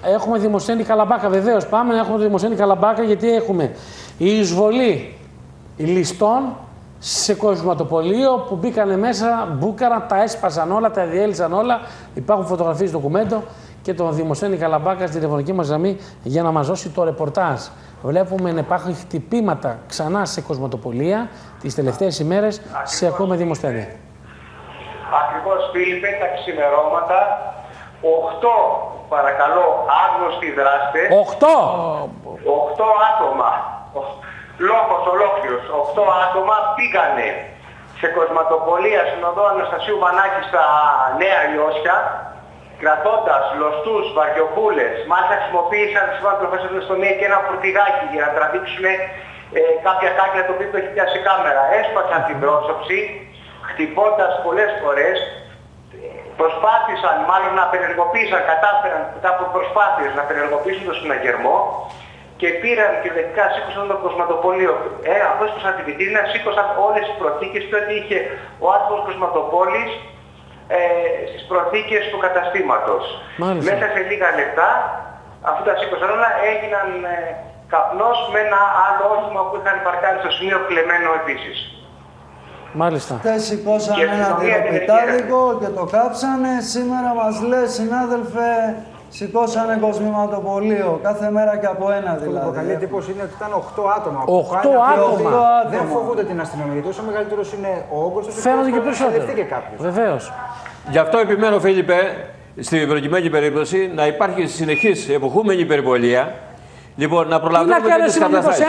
Έχουμε Δημοσθένη Καλαμπάκα, βεβαίως. Πάμε να έχουμε τη Δημοσθένη Καλαμπάκα, γιατί έχουμε η εισβολή ληστών σε κοσματοπωλείο που μπήκανε μέσα, μπούκαραν, τα έσπασαν όλα, τα διέλυσαν όλα. Υπάρχουν φωτογραφίες, ντοκουμέντο και τον Δημοσθένη Καλαμπάκα στην τηλεφωνική μας γραμμή για να μας δώσει το ρεπορτάζ. Βλέπουμε να υπάρχουν χτυπήματα ξανά σε κοσματοπωλεία τις τελευταίες ημέρες, σε ακόμη Δημοσθένη. Ακριβώς, Φίλιππε, τα ξημερώματα, 8 παρακαλώ άγνωστοι δράστες, 8 άτομα, λόγος ολόκληρος, 8 άτομα πήγανε σε κοσματοπωλεία στην οδό Αναστασίου Μανάκη στα Νέα Ιώσια, κρατώντας λωστούς, βαριοπούλες. Μάλιστα χρησιμοποίησαν και ένα φορτηγάκι για να τραβήξουν κάποια κάκια το οποίο το έχει πιάσει κάμερα. Έσπασαν την πρόσωψη, χτυπώντας πολλές φορές. Προσπάθησαν, μάλλον να απενεργοποίησαν, κατάφεραν μετά από προσπάθειες να απενεργοποιήσουν τον συναγερμό και πήραν κυριολεκτικά, σήκωσαν το κοσματοπωλείο. Αφού έσπασαν τη βιτρίνα, σήκωσαν όλες τις προθήκες και ό,τι είχε ο άτομος κοσματοπόλης στις προθήκες του καταστήματος. Μάλιστα. Μέσα σε λίγα λεπτά, αφού τα σήκωσαν όλα, έγιναν καπνός με ένα άλλο όχημα που είχαν παρκάρει στο σημείο κλεμμένο επίσης. Μάλιστα. Χτες σηκώσανε ένα τυροπιτάδικο και το κάψανε. Σήμερα μας λέει, συνάδελφε, σηκώσανε κοσμηματοπωλείο. Κάθε μέρα και από ένα δηλαδή. Το προκαλεί εντύπωση είναι ότι ήταν 8 άτομα. 8 άτομα. Δεν φοβούνται την αστυνομία. Όσο μεγαλύτερος είναι ο όγκος, τόσο φαίνονται και περισσότερο. Βεβαίως. Γι' αυτό επιμένω, Φίλιππε, στην προκειμένη περίπτωση να υπάρχει συνεχής εποχούμενη υπερβολία. Λοιπόν, να προλαβαίνουμε τις καταστάσεις.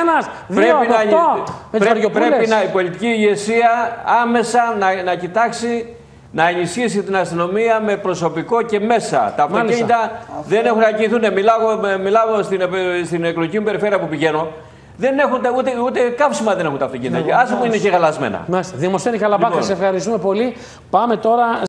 Πρέπει η πολιτική ηγεσία άμεσα να κοιτάξει να ενισχύσει την αστυνομία με προσωπικό και μέσα. Τα αυτοκίνητα δεν έχουν αγγιθούν. Μιλάω στην εκλογική μου περιφέρεια που πηγαίνω. Δεν έχουν ούτε καύσιμα δεν έχουν τα αυτοκίνητα. Άσε που είναι και γαλασμένα. Δημοσθένη Καλαμπάκα, σε ευχαριστούμε πολύ. Πάμε τώρα